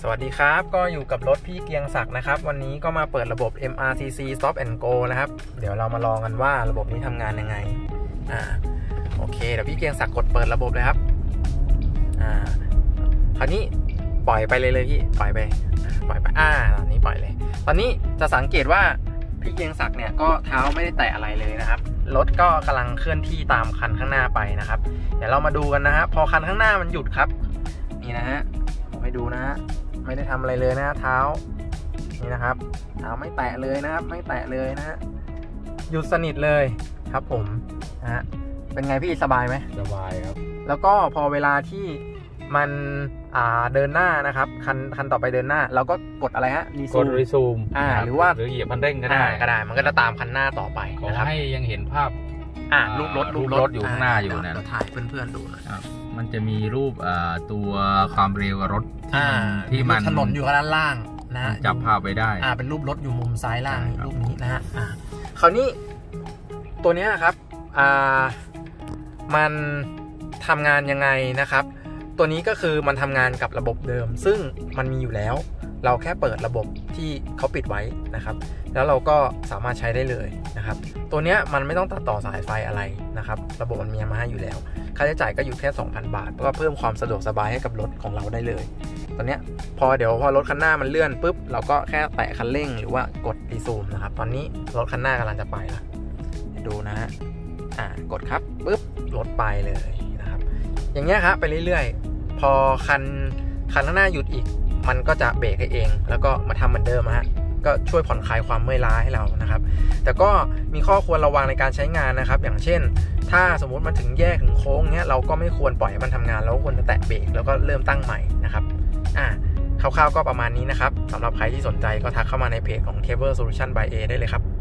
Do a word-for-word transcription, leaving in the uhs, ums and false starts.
สวัสดีครับก็อยู่กับรถพี่เกียงศักดิ์นะครับวันนี้ก็มาเปิดระบบ เอ็ม อาร์ ซี ซี Stop and Go นะครับเดี๋ยวเรามาลองกันว่าระบบนี้ทำงานยังไงอ่าโอเคเดี๋ยวพี่เกียงศักดิ์กดเปิดระบบเลยครับอ่าคราวนี้ปล่อยไปเลยเลยพี่ปล่อยไปปล่อยไปอ่าตอนนี้ปล่อยเลยตอนนี้จะสังเกตว่าพี่เกียงศักดิ์เนี่ยก็เท้าไม่ได้แตะอะไรเลยนะครับรถก็กำลังเคลื่อนที่ตามคันข้างหน้าไปนะครับเดี๋ยวเรามาดูกันนะฮะพอคันข้างหน้ามันหยุดครับนี่นะฮะผมให้ดูนะฮะไม่ได้ทำอะไรเลยนะเท้านี่นะครับเท้าไม่แตะเลยนะครับไม่แตะเลยนะฮะหยุดสนิทเลยครับผมนะฮะเป็นไงพี่สบายไหมสบายครับแล้วก็พอเวลาที่มันอ่าเดินหน้านะครับคันคันต่อไปเดินหน้าเราก็กดอะไรฮะรีซูมกดรีซูมอ่าหรือว่าหรือเหยียบคันเร่งก็ได้ก็ได้มันก็จะตามคันหน้าต่อไปขอให้ยังเห็นภาพอ่ารูปรถรูปรถอยู่ข้างหน้าอยู่นะเราถ่ายเพื่อนๆดูนะมันจะมีรูปตัวความเร็วรถที่มันที่มันถนนอยู่ด้านล่างนะจับภาพไว้ได้อ่าเป็นรูปรถอยู่มุมซ้ายล่างรูปนี้นะฮะอ่าคราวนี้ตัวนี้ครับอ่ามันทำงานยังไงนะครับตัวนี้ก็คือมันทำงานกับระบบเดิมซึ่งมันมีอยู่แล้วเราแค่เปิดระบบที่เขาปิดไว้นะครับแล้วเราก็สามารถใช้ได้เลยนะครับตัวนี้มันไม่ต้องตัดต่อสายไฟอะไรนะครับระบบมันมีมาให้อยู่แล้วค่าใช้จ่ายก็อยู่แค่ สองพัน บาทก็เพิ่มความสะดวกสบายให้กับรถของเราได้เลยตอนนี้พอเดี๋ยวพอรถคันหน้ามันเลื่อนปุ๊บเราก็แค่แตะคันเร่งหรือว่ากดรีซูมนะครับตอนนี้รถคันหน้ากำลังจะไปแล้วดูนะฮะอ่ากดครับปุ๊บรถไปเลยนะครับอย่างเงี้ยครับไปเรื่อยๆพอคันคันข้างหน้าหยุดอีกมันก็จะเบรกให้เองแล้วก็มาทำเหมือนเดิมฮะก็ช่วยผ่อนคลายความเมื่อยล้าให้เรานะครับแต่ก็มีข้อควรระวังในการใช้งานนะครับอย่างเช่นถ้าสมมุติมันถึงแยกถึงโค้งเนี้ยเราก็ไม่ควรปล่อยให้มันทำงานแล้วควรจะแตะเบรกแล้วก็เริ่มตั้งใหม่นะครับอ่าคร่าวๆก็ประมาณนี้นะครับสำหรับใครที่สนใจก็ทักเข้ามาในเพจของ Cable Solution by A ได้เลยครับ